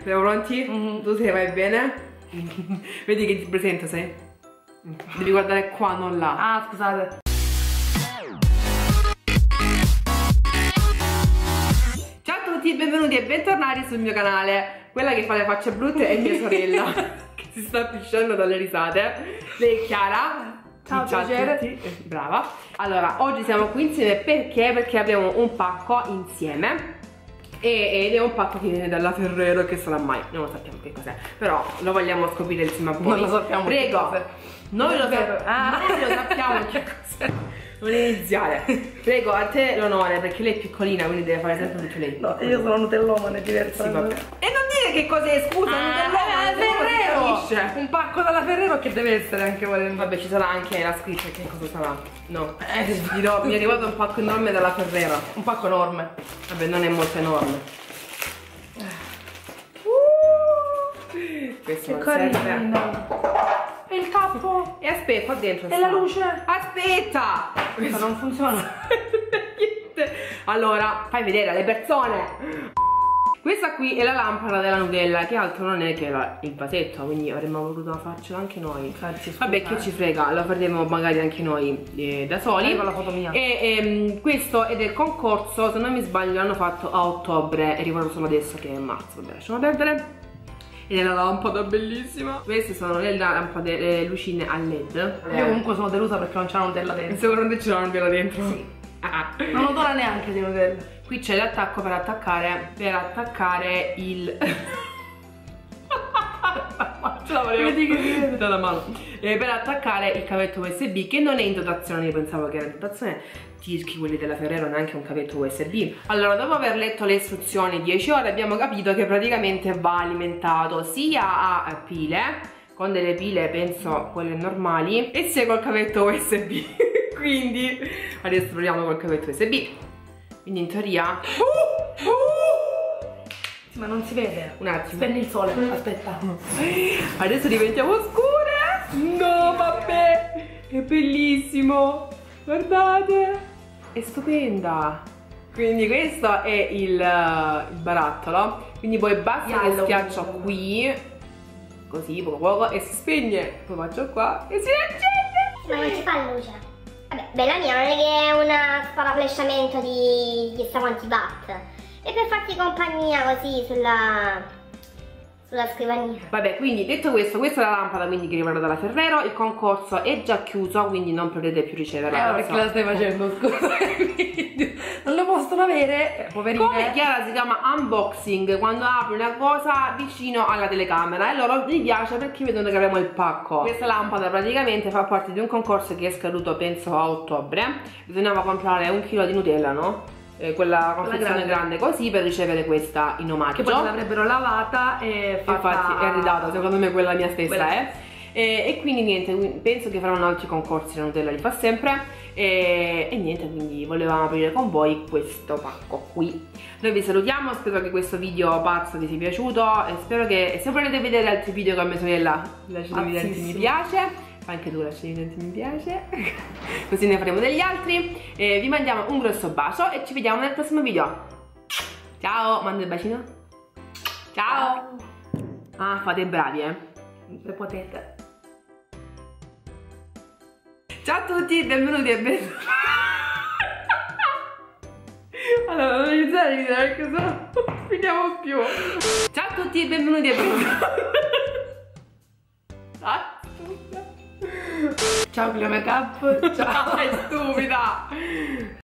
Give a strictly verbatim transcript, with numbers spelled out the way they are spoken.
Siamo pronti? Mm-hmm. Tu sei, vai bene? Vedi che ti presento, sei? Devi guardare qua, non là. Ah, scusate. Ciao a tutti, benvenuti e bentornati sul mio canale. Quella che fa le facce brutte è mia sorella che si sta pisciando dalle risate. Lei è Chiara. Ciao, ciao a tutti. Brava. Allora, oggi siamo qui insieme perché? Perché abbiamo un pacco insieme. Ed è un pacco che viene dalla Ferrero, che sarà mai, non lo sappiamo che cos'è, però lo vogliamo scoprire insieme a voi. Non lo sappiamo. Prego, che noi lo, ah. noi lo sappiamo che cos'è. Non iniziare. Prego, a te l'onore, perché lei è piccolina, quindi deve fare sempre tutto lei. No, io sono nutellomane, è diverso. Sì, vabbè. E non dire che cos'è, scusa, ah, nutellomane, eh, Ferrero. Ferrero. Un pacco dalla Ferrero che deve essere anche volendo. Vabbè, ci sarà anche la scritta, che cosa sarà? No, eh, dirò, mi è arrivato un pacco enorme dalla Ferrero. Un pacco enorme. Vabbè, non è molto enorme. Questo che non carino. serve. E il capo? E aspetta, qua dentro. E la luce? Aspetta! Questo non funziona. Allora, fai vedere alle persone. Questa qui è la lampada della Nutella, che altro non è che la, il vasetto, quindi avremmo voluto farcela anche noi. Grazie, vabbè, che ci frega, lo faremo magari anche noi eh, da soli. Arriva la foto mia. E ehm, questo è del concorso, se non mi sbaglio l'hanno fatto a ottobre e ricordo solo adesso che è marzo, vabbè, lasciamo perdere. Ed è la lampada bellissima. Queste sono le lampade, le lucine a led. Io comunque sono delusa perché non c'è la Nutella dentro. Secondo te c'è la Nutella dentro? Sì. Ah. Non odora neanche di Nutella. Qui c'è l'attacco per attaccare Per attaccare il ce la volevo dire dalla mano eh, per attaccare il cavetto U S B, che non è in dotazione. Io pensavo che era in dotazione. Tirchi, quelli della Ferrero, neanche un cavetto U S B. Allora, dopo aver letto le istruzioni dieci ore, abbiamo capito che praticamente va alimentato sia a pile, con delle pile penso quelle normali, e sia col cavetto U S B. Quindi adesso proviamo col cavetto U S B. Quindi in teoria uh, uh, sì, ma non si vede. Un attimo. Spegni il sole. Aspetta. Adesso diventiamo scure. No, vabbè. È bellissimo. Guardate. È stupenda. Quindi questo è il, il barattolo. Quindi poi basta che schiaccio qui, così poco poco, e si spegne. Poi faccio qua e si accende. Ma non si fa luce. Vabbè, bella mia, non è che è una sparaflesciamento di chissà quanti watt. E per farti compagnia così sulla, sulla scrivania. Vabbè, quindi detto questo, questa è la lampada quindi che riguarda dalla Ferrero. Il concorso è già chiuso, quindi non potete più riceverla. Eh, perché so. La stai facendo, scusa. Non lo possono avere, poverine. Come Chiara si chiama unboxing, quando apri una cosa vicino alla telecamera, e loro gli piace perché vedono che abbiamo il pacco. Questa lampada praticamente fa parte di un concorso che è scaduto penso a ottobre. Bisognava comprare un chilo di Nutella, no? Eh, quella confezione grande. grande così per ricevere questa in omaggio. Che poi l'avrebbero lavata e fatta... Infatti è ridata, secondo me quella mia stessa quella... eh. E, e quindi niente, penso che faranno altri concorsi, la Nutella li fa sempre. E, e niente, quindi volevamo aprire con voi questo pacco qui. Noi vi salutiamo, spero che questo video pazzo vi sia piaciuto e spero che, se volete vedere altri video con mia sorella, lasciate evidenti mi piace. Anche tu lasci evidenti mi piace. Così ne faremo degli altri. E vi mandiamo un grosso bacio e ci vediamo nel prossimo video. Ciao, mando il bacino. Ciao. Ah, fate bravi, eh. Se potete. Ciao a tutti, benvenuti e benvenuti. Allora, non iniziare a ridere perché sennò non finiamo più. Ciao a tutti, benvenuti e benvenuti. Ah, stupida. Ciao Cleo Make Up. Ciao. È stupida.